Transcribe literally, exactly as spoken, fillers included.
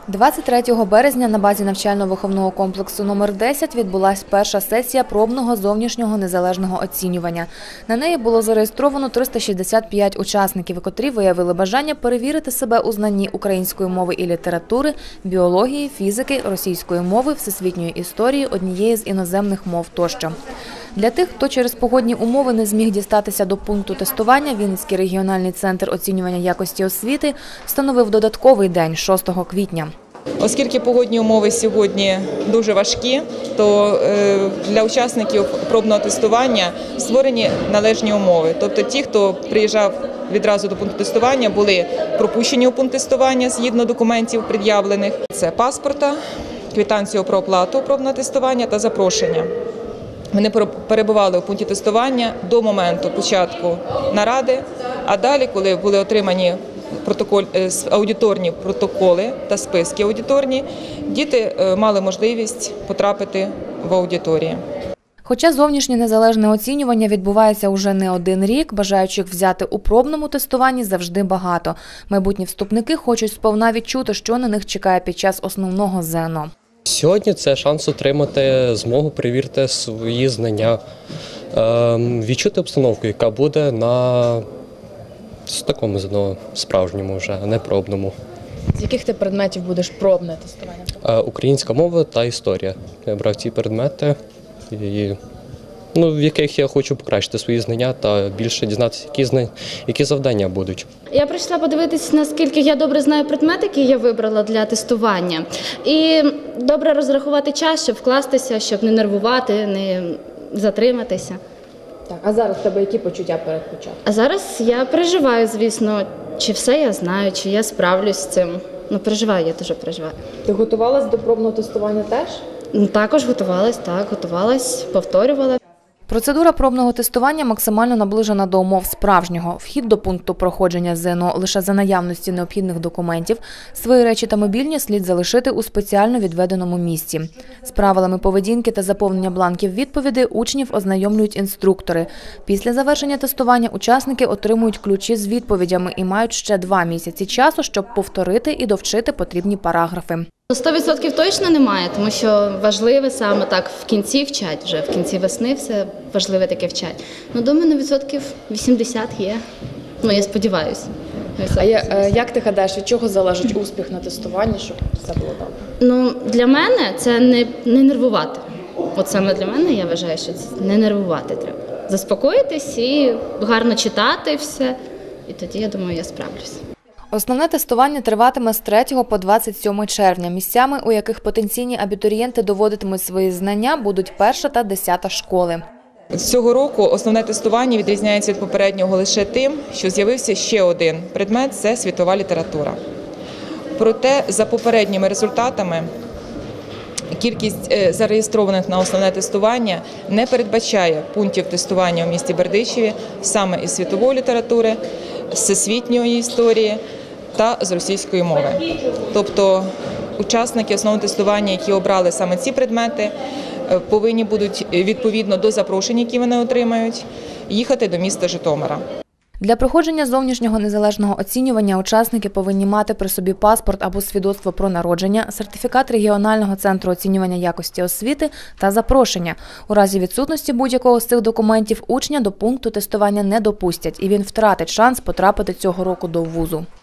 двадцять третього березня на базі навчально-виховного комплексу номер десять відбулася перша сесія пробного зовнішнього незалежного оцінювання. На неї було зареєстровано триста шістдесят п'ять учасників, котрі виявили бажання перевірити себе у знанні української мови і літератури, біології, фізики, російської мови, всесвітньої історії, однієї з іноземних мов тощо. Для тих, хто через погодні умови не зміг дістатися до пункту тестування, Вінницький регіональний центр оцінювання якості освіти встановив додатковий день – шостого квітня. Оскільки погодні умови сьогодні дуже важкі, то для учасників пробного тестування створені належні умови. Тобто ті, хто приїжджав відразу до пункту тестування, були пропущені у пункт тестування згідно документів пред'явлених. Це паспорта, квитанцію про оплату пробного тестування та запрошення. Вони перебували у пункті тестування до моменту початку наради, а далі, коли були отримані протокол, аудиторні протоколи та списки аудиторні, діти мали можливість потрапити в аудиторії. Хоча зовнішнє незалежне оцінювання відбувається уже не один рік, бажаючих взяти у пробному тестуванні завжди багато. Майбутні вступники хочуть сповна відчути, що на них чекає під час основного ЗНО. Сьогодні це шанс отримати змогу перевірити свої знання, відчути обстановку, яка буде на такому ЗНО справжньому вже, а не пробному. З яких ти предметів будеш пробне тестування? Українська мова та історія. Я брав ці предмети, і, ну, в яких я хочу покращити свої знання та більше дізнатися, які, знання, які завдання будуть. Я прийшла подивитися, наскільки я добре знаю предмети, які я вибрала для тестування. І добре розрахувати час, щоб вкластися, щоб не нервувати, не затриматися. Так, а зараз в тебе які почуття перед початком? А зараз я переживаю, звісно, чи все я знаю, чи я справлюсь з цим. Ну, переживаю, я дуже переживаю. Ти готувалась до пробного тестування теж? Також готувалась, так, готувалась, повторювала. Процедура пробного тестування максимально наближена до умов справжнього. Вхід до пункту проходження ЗНО лише за наявності необхідних документів. Свої речі та мобільні слід залишити у спеціально відведеному місці. З правилами поведінки та заповнення бланків відповідей учнів ознайомлюють інструктори. Після завершення тестування учасники отримують ключі з відповідями і мають ще два місяці часу, щоб повторити і довчити потрібні параграфи. сто відсотків точно немає, тому що важливе саме так в кінці вчать, вже в кінці весни все важливе таке вчать. Ну, думаю, на відсотків вісімдесят є. Ну, я сподіваюся. А я, як ти гадаєш, від чого залежить успіх на тестуванні, щоб все було добре? Ну, для мене це не, не нервувати. От саме для мене я вважаю, що це не нервувати треба. Заспокоїтись і гарно читати все, і тоді, я думаю, я справлюсь. Основне тестування триватиме з третього по двадцять сьоме червня. Місцями, у яких потенційні абітурієнти доводитимуть свої знання, будуть перша та десята школи. Цього року основне тестування відрізняється від попереднього лише тим, що з'явився ще один предмет – це світова література. Проте за попередніми результатами кількість зареєстрованих на основне тестування не передбачає пунктів тестування у місті Бердичеві саме із світової літератури, всесвітньої історії та з російської мови. Тобто учасники основного тестування, які обрали саме ці предмети, повинні будуть відповідно до запрошень, які вони отримають, їхати до міста Житомира. Для проходження зовнішнього незалежного оцінювання учасники повинні мати при собі паспорт або свідоцтво про народження, сертифікат регіонального центру оцінювання якості освіти та запрошення. У разі відсутності будь-якого з цих документів учня до пункту тестування не допустять, і він втратить шанс потрапити цього року до вузу.